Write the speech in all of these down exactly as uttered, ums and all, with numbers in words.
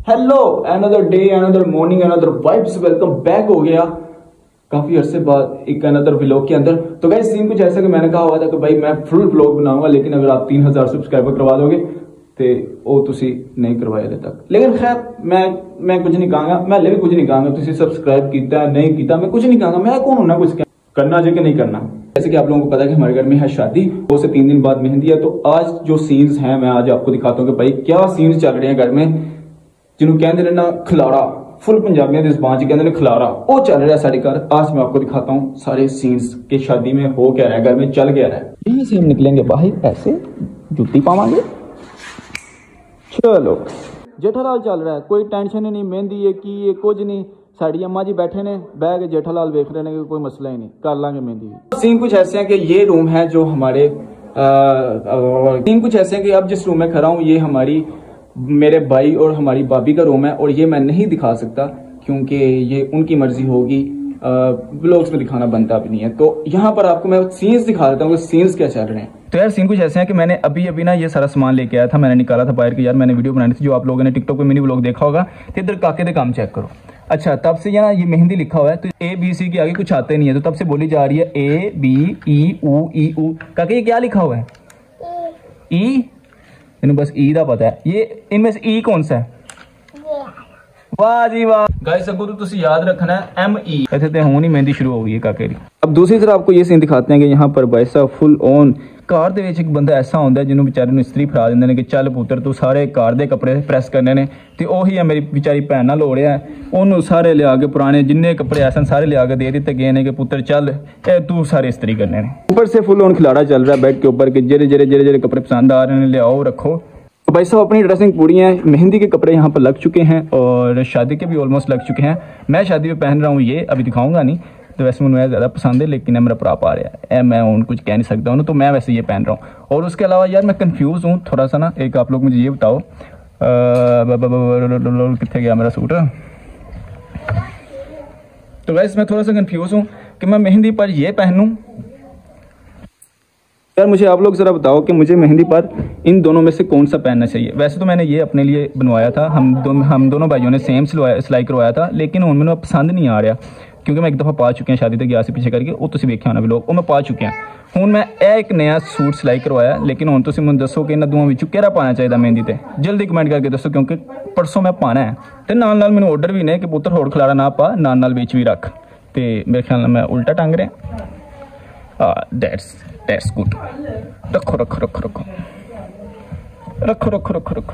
Hello, another day, another morning, another vibes, welcome back हो गया काफी अरसे बाद एक अनदर व्लॉग के अंदर। तो गाइस सीन कुछ ऐसा कि मैंने कहा हुआ था कि भाई मैं फुल व्लॉग बनाऊंगा, लेकिन अगर आप तीन हजार सब्सक्राइबर करवा दोगे तो वो तुसी नहीं करवाए अभी तक। लेकिन खैर मैं मैं कुछ नहीं कहूँगा, मैं भी कुछ नहीं कहूँगा तुसी सब्सक्राइब किया नहीं किया, मैं कुछ नहीं कहूँगा। मैं कौन हूं कुछ करना जो कि नहीं करना। जैसे कि आप लोगों को पता है कि हमारे घर में है शादी, दो से तीन दिन बाद मेहंदी है। तो आज जो सीन्स हैं मैं आज आपको दिखाता हूँ कि भाई क्या सीन्स चल रहे हैं घर में, जिन्होंने कहते हैं ना खिलाड़ा, फुल पंजाबियों की जुबान च कहते हैं खिलाड़ा, वो चल रहा है सारे घर। आज मैं आपको दिखाता हूँ सारे सीन्स के शादी में हो क्या रहा है, घर में चल क्या रहा है। यहाँ से हम निकलेंगे बाहर, ऐसे जुत्ती पावांगे। चलो जेठालाल चल रहा है, कोई टेंशन ही नहीं, मेहंदी है की है कुछ नहीं। साड़ी अम्मा जी बैठे ने बह के जेठालाल देख रहे हैं कि कोई मसला ही नहीं, कर लांगे मेहंदी। सीन कुछ ऐसे हैं कि ये रूम है जो हमारे सीन कुछ ऐसे हैं कि अब जिस रूम में खड़ा हूँ ये हमारी मेरे भाई और हमारी भाभी का रूम है, और ये मैं नहीं दिखा सकता क्योंकि ये उनकी मर्जी होगी, व्लॉग्स में दिखाना बनता भी नहीं है। तो यहाँ पर आपको मैं सीन्स दिखा देता हूँ कि सीन्स क्या चल रहे हैं। तो यार सीन कुछ ऐसे हैं कि मैंने अभी अभी ना ये सारा सामान लेके आया था, मैंने निकाला था बाहर के। यार मैंने वीडियो बनानी थी, जो आप लोगों ने टिकटॉक पे मिनी व्लॉग देखा होगा। तो इधर काके दे काम चेक करो। अच्छा, तब से यहाँ ये मेहंदी लिखा हुआ है, तो ए बी सी के आगे कुछ आते नहीं है, तो तब से बोली जा रही है ए बी ई ऊ ई ऊ। काके ये क्या लिखा हुआ है? ई, इन्हें बस ई का पता है। ये इनमें से ई कौन सा है? वाह जी वाह गाइस, अगो तो तुसी याद रखना है एम ई। ऐसे तो हुन ही मेहंदी शुरू हो गई है काके दी। अब दूसरी तरफ आपको ये सीन दिखाते हैं कि यहाँ पर भाई साहब फुल ऑन कार दे विच एक बंदा ऐसा होंदा है जिन्हों बेचारे नूं इस्त्री फड़ा दिंदे ने कि चल पुत्र तू सारे कार दे कपड़े प्रेस करने ने। ते ओही है मेरी बेचारी भैन नाल हो रहा है, ओनू सारे लिया के पुराने जिन्ने कपड़े ऐसे सारे लिया के दे दिते गए ने कि पुत्र चल ए तू सारे इस्त्री करने ने। ऊपर से फुल ऑन खिलाड़ा चल रहा है बेड के ऊपर के जेरे जेरे जेरे जेरे कपड़े पसंद आ रहे हैं ले आओ रखो। तो भाई साहब अपनी ड्रेसिंग पूरी है, मेहंदी के कपड़े यहाँ पर लग चुके हैं और शादी के भी ऑलमोस्ट लग चुके हैं। मैं शादी में पहन रहा हूँ ये, अभी दिखाऊंगा नहीं, तो वैसे मुझे ज़्यादा पसंद है, लेकिन मेरा भरा पा रहा है, मैं उन कुछ कह नहीं सकता हूँ, तो मैं वैसे ये पहन रहा हूँ। और उसके अलावा यार मैं कंफ्यूज हूँ थोड़ा सा ना, एक आप लोग मुझे ये बताओ कितने गया मेरा सूट। तो वैसे मैं थोड़ा सा कंफ्यूज हूँ कि मैं मेहंदी पर ये पहनूँ। यार मुझे आप लोग ज़रा बताओ कि मुझे मेहंदी पर इन दोनों में से कौन सा पहनना चाहिए। वैसे तो मैंने ये अपने लिए बनवाया था, हम दो, हम दोनों भाइयों ने सेम सिलवाया सिलाई करवाया था, लेकिन उनमें पसंद नहीं आ रहा क्योंकि मैं एक दफ़ा पा चुके हैं शादी तक गया से पीछे करके, वो तुम वेख्या होना भी लोग, वो मैं पा चुके हैं। हूँ मैं एक नया सूट सिलाई करवाया, लेकिन हूँ तुम मुझे दसो कि इन्होंने दोवों विचों केड़ा पाना चाहिए मेहंदी ते, जल्दी कमेंट करके दसो क्योंकि परसों मैं पाना है। तो नाल नाल मैंने ऑर्डर भी ने कि पुत्र होर खिलाड़ा ना पा, नाल नाल बीच भी रख। तो मेरे ख्याल मैं उल्टा टांग रहा। That's that's good. रखो रखो रखो रखो रखो रखो रखो रखो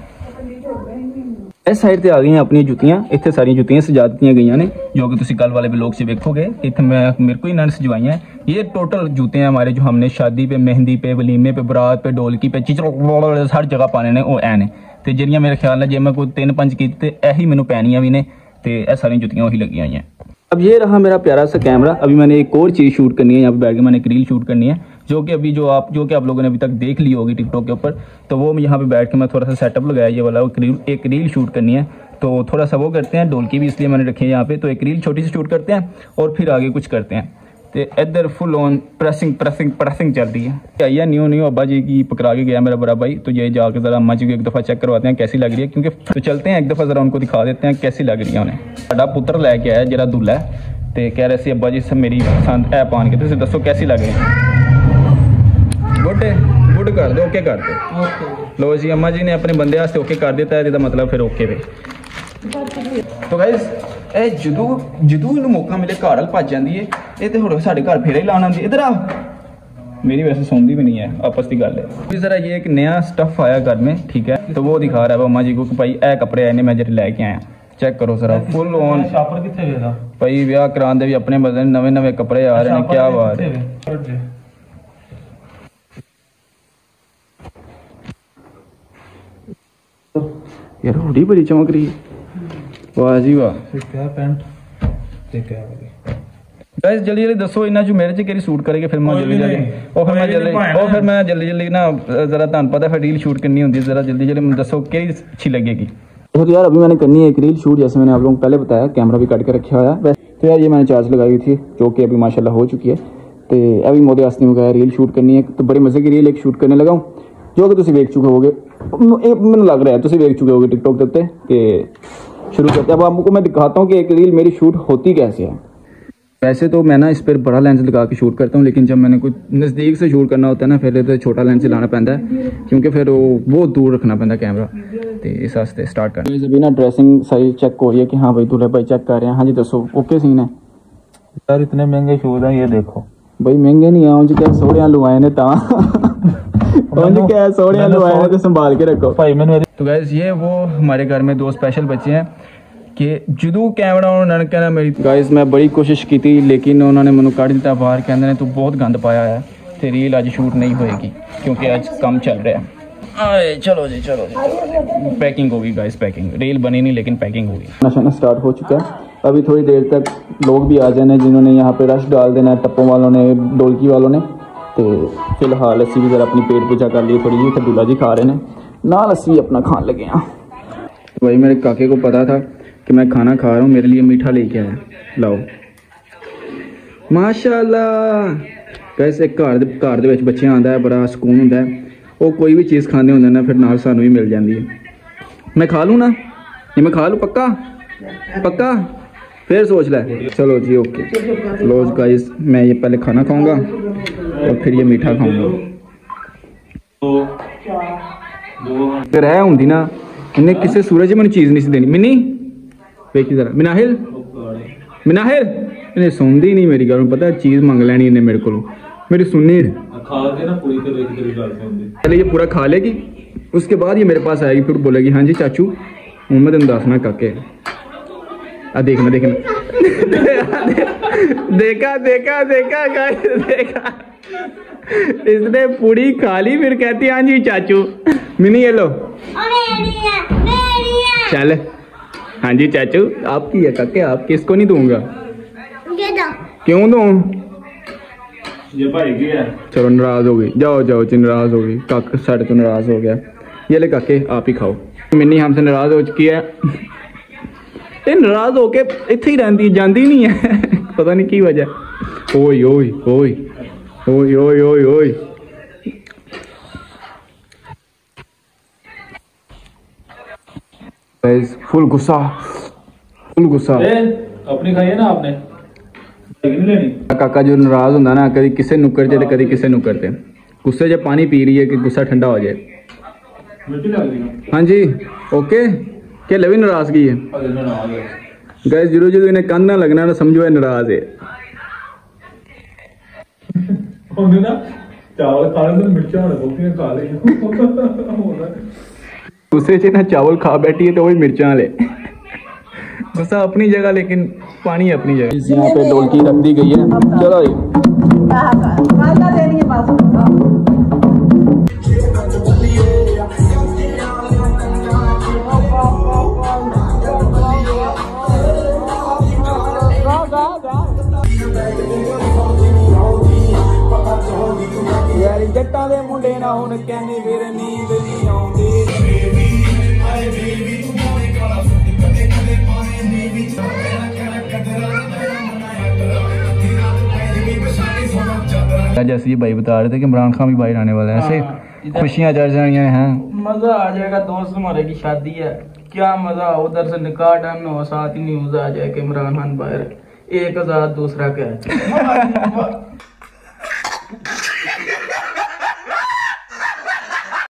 इस साइड से आ गई अपनी जुतियां, इतने सारी जुतियां सजा दी गई ने, जो कि तुम कल वाले भी लोग से देखोगे। इतने मैं मेरे को इन्होंने सजवाई हैं। ये टोटल जूते हैं हमारे, जो हमने शादी पे, मेहंदी पे, वलीमे पे, बरात पे, ढोलकी पे, चिचड़ हर जगह पाने ने वो ऐ ने। तो जिहड़ियां मेरे ख्याल है जे मैं कोई तीन पंज की यही मैनू पैनियां भी ने, तो यह सारी जुतियां वही लगी हुई हैं। अब ये रहा मेरा प्यारा सा कैमरा। अभी मैंने एक और चीज़ शूट करनी है, यहाँ पे बैठ के मैंने एक रील शूट करनी है, जो कि अभी जो आप जो कि आप लोगों ने अभी तक देख ली होगी टिकटॉक के ऊपर। तो वो यहाँ पे बैठ के मैं थोड़ा सा सेटअप लगाया ये वाला, एक रील एक रील शूट करनी है। तो थोड़ा सा वो करते हैं, ढोलकी भी इसलिए मैंने रखी है यहाँ पे। तो एक रील छोटी सी शूट करते हैं और फिर आगे कुछ करते हैं। तो इधर full on pressing pressing pressing चल रही है। आइए न्यू न्यू अब्बा जी की पकड़ा के गया मेरा बड़ा भाई, तो ये जाकर ज़रा अम्मा जी को एक दफ़ा चेक करवाते हैं कैसी लग रही है, क्योंकि तो चलते हैं एक दफ़ा ज़रा उनको दिखा देते हैं कैसी लग रही है उन्हें। साडा पुत्र लैके आया जरा दूल्हा है, तो कह रहे थे अब्बा जी सब मेरी पसंद है पान के, तो दसो कैसी लग रही है। गुड गुड कर दो, ओके कर दो। लो जी अम्मा जी ने अपने बंदे वास्ते ओके कर दिता है, मतलब फिर ओके पे। तो गाइस ए जदों जदों इन्हू मौका मिले घर वाल भज जाती है, ये तो होर साढ़े घर फेरे ही लाना आती। इधर आ, मेरी वैसे सौंदी भी नहीं है, आपस की गल है। जरा ये एक नया स्टफ आया घर में, ठीक है, तो वो दिखा रहा है अम्मा जी को कि भाई ए कपड़े आए ने मैं जरा लैके आया। चेक करो जरा फुल ऑन शापर किथे गया भाई, ब्याह कराने दे भी अपने मजे नवे नवे कपड़े आ रहे हैं, क्या बात है। यार हुडी बड़ी चमक रही है, वाह जी वाह। क्या पैंट ते क्या गाइस जल्दी जल्दी दसो इन्ना जो मेरे च केरी सूट करेंगे फिर मैं जल्दी जल्दी और फिर मैं जल्दी और फिर मैं जल्दी जल्दी ना जरा तुहानू पता फिर रील शूट करनी होंदी, जरा जल्दी जल्दी दसो केरी अच्छी लगेगी। तो यार अभी मैंने करनी है एक रील शूट, जैसे मैंने आप लोगों को पहले बताया, कैमरा भी कट के रखा हुआ है। तो यार ये मैंने चार्ज लगाई हुई थी, जो कि अभी माशाल्लाह हो चुकी है। तो अभी मोदे वास्ते में रील शूट करनी है, तो बड़े मजे की रील एक शूट करने लगा हूँ। जो कि तुसी वेख चुके होगे, मैंने लग रहा है तुसी वेख चुके होगे टिकटॉक के उत्ते कि शुरू करते हैं। अब आपको मैं दिखाता हूँ कि एक रील मेरी शूट होती कैसे है। वैसे तो मैं ना इस पर बड़ा लेंस लगा के शूट करता हूँ, लेकिन जब मैंने कुछ नज़दीक से शूट करना होता है ना फिर तो छोटा लेंस लाना पैंदा है, क्योंकि फिर वो बहुत दूर रखना पैंदा कैमरा। तो इस वास्ते स्टार्ट कर अभी ना ड्रेसिंग सही चेक हो रही है कि हाँ भाई दूल्हे भाई चेक कर रहे हैं। हाँ जी दसो ओके सीन है यार, इतने महंगे शूज हैं ये देखो भाई। महंगे नहीं है उंज क्या सोहणियां लुआए ने ता उंज क्या सोहणियां लुआए ने तो संभाल के रखो भाई मैंने। तो गाइस ये वो हमारे घर में दो स्पेशल बच्चे हैं कि जदू कैमरा उन्होंने कहना मेरी गाइस मैं बड़ी कोशिश की थी, लेकिन उन्होंने मैंने कढ़ दिता बाहर। कहते हैं तू बहुत गंद पाया है ते रील अज शूट नहीं होएगी क्योंकि आज कम चल रहा है। अरे चलो जी चलो जी पैकिंग होगी गाइस, पैकिंग रील बनी नहीं लेकिन पैकिंग होगी। नशा स्टार्ट हो चुका है। अभी थोड़ी देर तक लोग भी आ जाने जिन्होंने यहाँ पे रश डाल देना है, टप्पों वालों ने ढोलकी वालों ने। तो फिलहाल असी भी जरा अपनी पेट पूजा कर ली थोड़ी जी, तो दूल्हा जी खा रहे हैं नाल असी भी अपना खान लगे हैं। भाई मेरे काके को पता था कि मैं खाना खा रहा हूँ, मेरे लिए मीठा लेके आया। लाओ माशाल्लाह। कैसे घर घर दे विच बच्चे आंदा है बड़ा सुकून होंदा है। वो कोई भी चीज़ खाते होंगे ना फिर नाल सानू भी मिल जाती है। मैं खा लूँ ना ये मैं खा लूँ पक्का पक्का फिर सोच ले। चलो जी ओके लो गाइस, मैं ये पहले खाना खाऊंगा और फिर ये मीठा खाऊंगा। फिर है होंगी ना इन्हें किसी सूरज मैंने चीज़ नहीं सी देनी। मिनी देखी जरा मिनाहिल मिनाहिल इन्हें सुनती नहीं मेरी गल, पता चीज़ मंग लैनी इन्हें मेरे को, मेरी सुननी पहले ये पूरा खा लेगी, उसके बाद ये मेरे पास आएगी फिर बोलेगी हाँ जी चाचू हूँ मैं तेन दसना काके। आ देखना देखना देखा देखा देखा गाइस देखा, इसने पूरी खा ली फिर कहती हाँ जी चाचू। मिनी ये लो चल हाँ जी चाचू आपकी है काके, आप किसको नहीं दूंगा। क्यों दूं? ये भाई की है। चलो नाराज हो गई, जाओ जाओ जी नाराज हो गई, काका साढ़े तो नाराज हो गया। ये ले काके आप ही खाओ। मिनी हमसे नाराज हो चुकी है, ये नाराज होके इत्थे ही रहती जाती नहीं है पता नहीं की वजह। ओए ओए ओए ओए ओए ओए ओए फुल गुस्सा फुल गुस्सा। अपनी खाई है ना आपने नहीं लेनी। काका जो नाराज होंदा ना कभी किसे नुक्कर ते कभी किसे नुक्कर ते, गुस्से जब पानी पी रही है कि गुस्सा ठंडा हो जाए। मिट्टी लग रही है। हाँ जी ओके क्या लवी नाराजगी है गाइस, जरूर जरूर इन्हें कंध ना लगना ना समझो है नाराज है। ना चावल खाने तो मिर्चा होने खा ले गुस्से से ना चावल खा बैठी है तो वही मिर्चा ले। गुस्सा अपनी जगह लेकिन पानी अपनी जगह। यहाँ पे ढोलकी रख दी गई है। चलो यार जट्टां दे मुंडे ना हुण कहनी फिर नींद नहीं आउंदी। जैसे ये भाई बता रहे थे कि इमरान खान भी बाहर आने वाला है, ऐसे खुशियां चढ़ जानी हैं। मजा आ जाएगा, दोस्त हमारे की शादी है, क्या मजा। उधर से निकाह डन हो, साथ ही न्यूज आ जाए कि इमरान खान बाहर, एक हजार दूसरा क्या है।